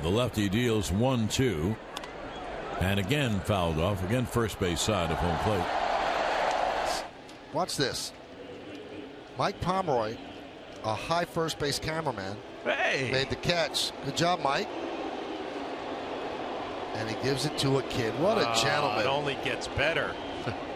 The lefty deals 1-2. And again fouled off. Again first base side of home plate. Watch this. Mike Pomeroy, a high first base cameraman, made the catch. Good job, Mike. And he gives it to a kid. What a gentleman. It only gets better.